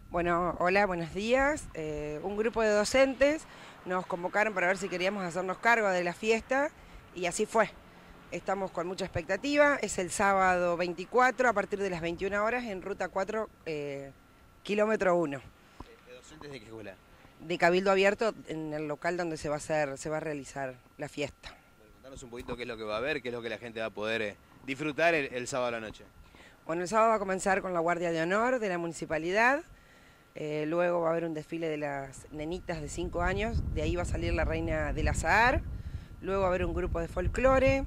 Bueno, hola, buenos días. Un grupo de docentes nos convocaron para ver si queríamos hacernos cargo de la fiesta y así fue. Estamos con mucha expectativa. Es el sábado 24 a partir de las 21 horas en Ruta 4, kilómetro 1, ¿De docentes de qué escuela? de Cabildo Abierto en el local donde se va a realizar la fiesta. Bueno, contanos un poquito qué es lo que va a haber, qué es lo que la gente va a poder disfrutar el sábado a la noche. Bueno, el sábado va a comenzar con la Guardia de Honor de la Municipalidad. Luego va a haber un desfile de las nenitas de 5 años, de ahí va a salir la reina del azahar. Luego va a haber un grupo de folclore,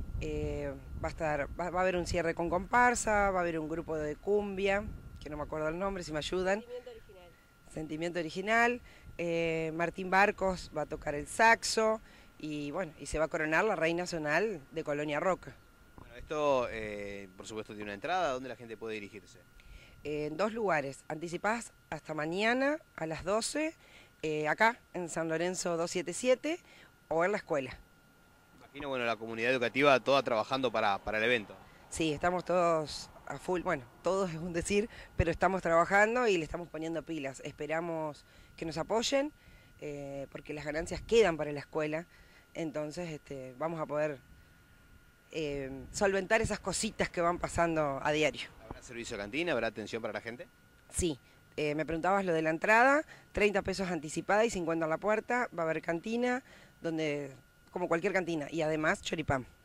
va a haber un cierre con comparsa, va a haber un grupo de cumbia, que no me acuerdo el nombre, si me ayudan. Sentimiento original. Sentimiento original. Martín Barcos va a tocar el saxo y bueno, y se va a coronar la reina nacional de Colonia Roca. Bueno, esto por supuesto tiene una entrada, ¿dónde la gente puede dirigirse? En dos lugares, anticipadas hasta mañana a las 12, acá en San Lorenzo 277 o en la escuela. Imagino, bueno, la comunidad educativa toda trabajando para el evento. Sí, estamos todos a full, bueno, todos es un decir, pero estamos trabajando y le estamos poniendo pilas. Esperamos que nos apoyen, porque las ganancias quedan para la escuela, entonces vamos a poder solventar esas cositas que van pasando a diario. ¿Habrá servicio de cantina? ¿Habrá atención para la gente? Sí, me preguntabas lo de la entrada, 30 pesos anticipada y 50 a la puerta, va a haber cantina, donde como cualquier cantina, y además choripán.